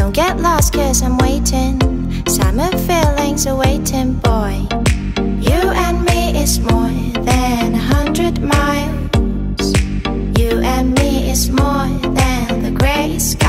Don't get lost cause I'm waiting. Summer feelings are waiting, boy. You and me is more than 100 miles. You and me is more than the gray sky.